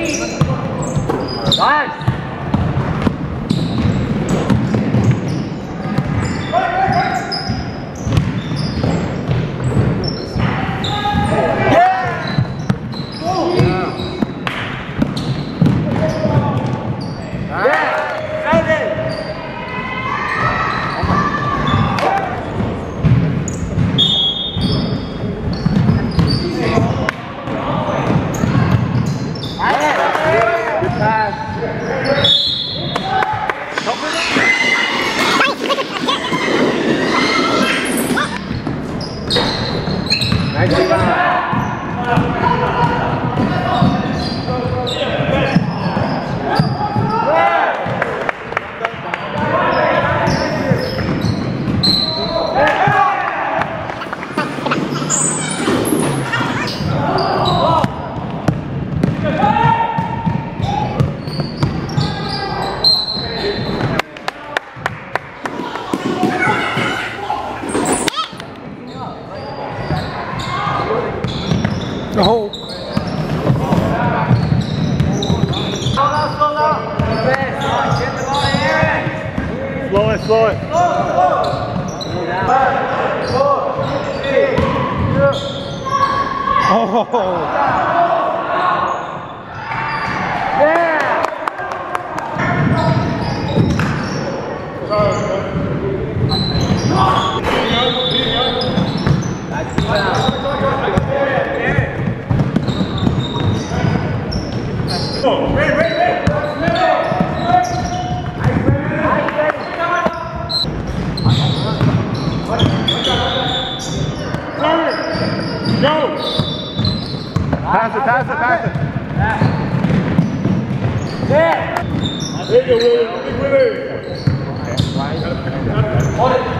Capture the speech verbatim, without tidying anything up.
Nice. Oh. Slow it, slow it. Oh. Yeah. Oh, wait, wait, wait. Go. Pass it, pass it, pass it. Yeah. There you go, Willie. Willie. Hold it.